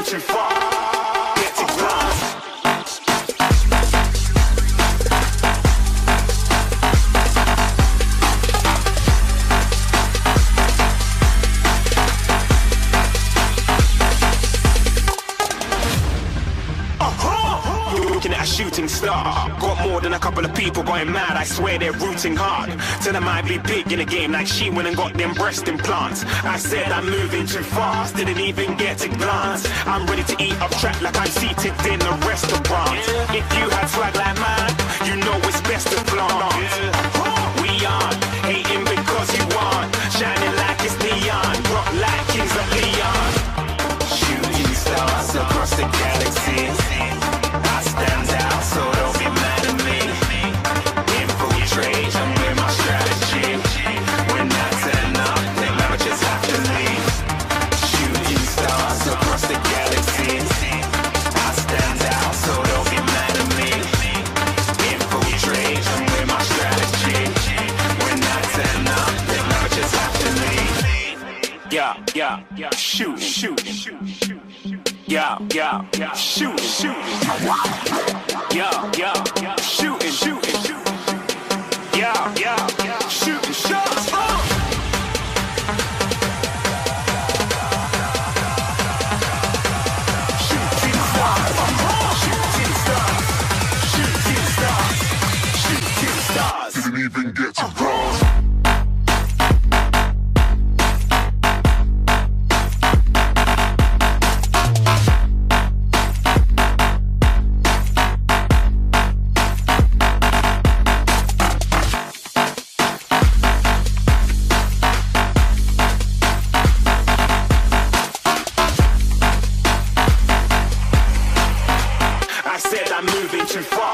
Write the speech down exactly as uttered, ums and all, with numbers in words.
too far. Get to glass. Looking at a shooting star. Got more than a couple of people going mad. I swear they're rooting hard. Tell them I'd be big in the game like she went and got them breast implants. I said I'm moving too fast, didn't even get a glance. I'm ready to eat up track like I'm seated in a restaurant. If you had swag like mine, you know it's best to flaunt. We aren't hating because you aren't shining like it's neon, rock like Kings of Leon. Shooting stars across the galaxy. I stand out, so don't be mad at me. Infiltrate, I'm with my strategy. When I turn up, they never just have to leave. Shooting stars across the galaxy. I stand out, so don't be mad at me. Infiltrate, I'm with my strategy. When I turn up, they never just have to leave. Yeah, yeah, yeah, shoot, shoot, shoot, shoot. Yeah, yeah, yeah, shooting, shooting. Yeah, yeah, yeah, shooting, shooting, shooting. Yeah, yeah, yeah, shooting shots. Oh! Shooting stars, shooting stars, shooting stars, shooting stars. Didn't even get to cross. I said I'm moving too far.